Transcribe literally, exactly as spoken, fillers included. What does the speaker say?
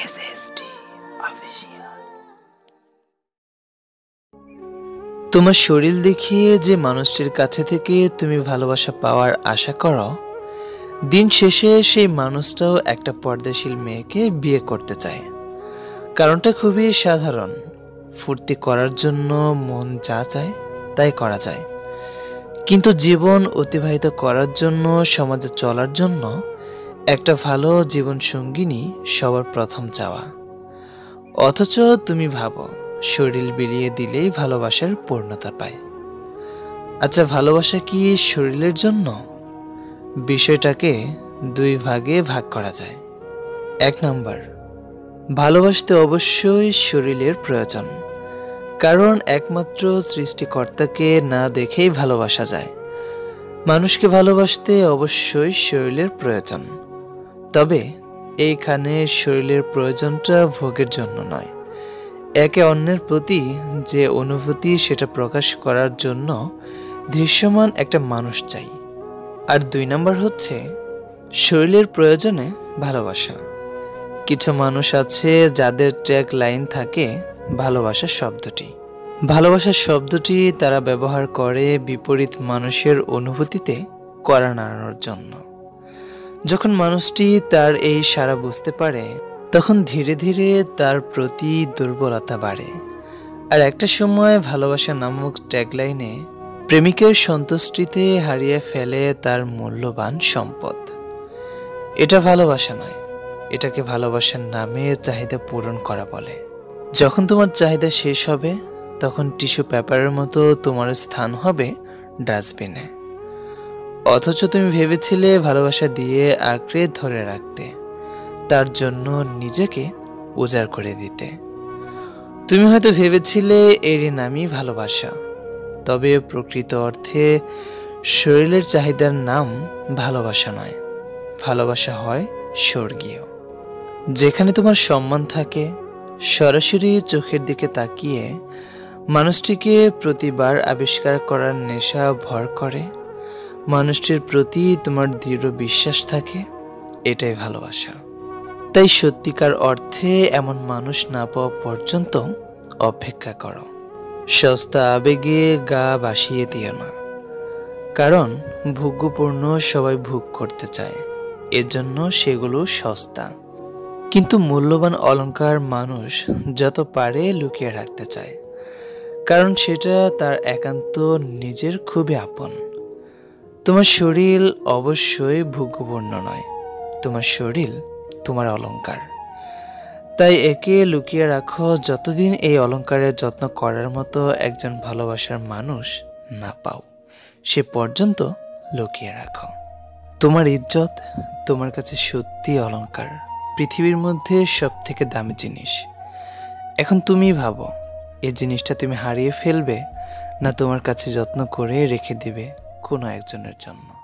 S S T official. তোমার শরীর দেখিয়ে যে মানুষটির কাছে থেকে তুমি ভালোবাসা পাওয়ার আশা করো, দিন শেষে সেই মানুষটাও একটা পর্দাশীল মেয়েকে বিয়ে করতে চায়। কারণটা খুবই সাধারণ। ফুর্তি করার জন্য মন যা চায় তাই করা যায়, কিন্তু জীবন অতিবাহিত করার জন্য, সমাজে চলার জন্য একটা ভালো জীবন সঙ্গিনী সবার প্রথম চাওয়া। অথচ তুমি ভাবো শরীর বিলিয়ে দিলেই ভালোবাসার পূর্ণতা পায়। আচ্ছা, ভালোবাসা কি শরীরের জন্য? বিষয়টাকে দুই ভাগে ভাগ করা যায়। এক নম্বর, ভালোবাসতে অবশ্যই শরীরের প্রয়োজন, কারণ একমাত্র সৃষ্টিকর্তাকে না দেখেই ভালোবাসা যায়। মানুষকে ভালোবাসতে অবশ্যই শরীরের প্রয়োজন, তবে এইখানে শরীরের প্রয়োজনটা ভোগের জন্য নয়। একে অন্যের প্রতি যে অনুভূতি, সেটা প্রকাশ করার জন্য দৃশ্যমান একটা মানুষ চাই। আর দুই নম্বর হচ্ছে শরীরের প্রয়োজনে ভালোবাসা। কিছু মানুষ আছে যাদের ট্যাগ লাইন থাকে ভালোবাসা শব্দটি। ভালোবাসা শব্দটি তারা ব্যবহার করে বিপরীত মানুষের অনুভূতিতে কড়া নাড়ানোর জন্য। যখন মানুষটি তার এই সাড়া বুঝতে পারে, তখন ধীরে ধীরে তার প্রতি দুর্বলতা বাড়ে। আর একটা সময় ভালোবাসা নামক ট্যাগলাইনে প্রেমিকের সন্তুষ্টিতে হারিয়ে ফেলে তার মূল্যবান সম্পদ। এটা ভালোবাসা নয়, এটাকে ভালোবাসার নামে চাহিদা পূরণ করা বলে। যখন তোমার চাহিদা শেষ হবে, তখন টিস্যু পেপারের মতো তোমার স্থান হবে ডাস্টবিনে। অথচ তুমি ভেবেছিলে ভালোবাসা দিয়ে আঁকড়ে ধরে রাখতে, তার জন্য নিজেকে উজাড় করে দিতে। তুমি হয়তো ভেবেছিলে এরই নামই ভালোবাসা, তবে প্রকৃত অর্থে শরীরের চাহিদার নাম ভালোবাসা নয়। ভালোবাসা হয় স্বর্গীয়, যেখানে তোমার সম্মান থাকে। সরাসরি চোখের দিকে তাকিয়ে মানুষটিকে প্রতিবার আবিষ্কার করার নেশা ভর করে, মানুষটির প্রতি তোমার দৃঢ় বিশ্বাস থাকে, এটাই ভালোবাসা। তাই সত্যিকার অর্থে এমন মানুষ না পাওয়া পর্যন্ত অপেক্ষা করো। সস্তা আবেগে গা ভাসিয়ে দিও না, কারণ ভোগ্যপূর্ণ সবাই ভোগ করতে চায়, এজন্য সেগুলো সস্তা। কিন্তু মূল্যবান অলংকার মানুষ যত পারে লুকিয়ে রাখতে চায়, কারণ সেটা তার একান্ত নিজের খুবই আপন। তোমার শরীর অবশ্যই ভোগ্যপূর্ণ নয়, তোমার শরীর তোমার অলংকার। তাই একে লুকিয়ে রাখো যতদিন এই অলংকারের যত্ন করার মতো একজন ভালোবাসার মানুষ না পাও, সে পর্যন্ত লুকিয়ে রাখো। তোমার ইজ্জত তোমার কাছে সত্যি অলংকার, পৃথিবীর মধ্যে সব থেকে দামি জিনিস। এখন তুমি ভাবো, এই জিনিসটা তুমি হারিয়ে ফেলবে, না তোমার কাছে যত্ন করে রেখে দিবে কোনো একজনের জন্য।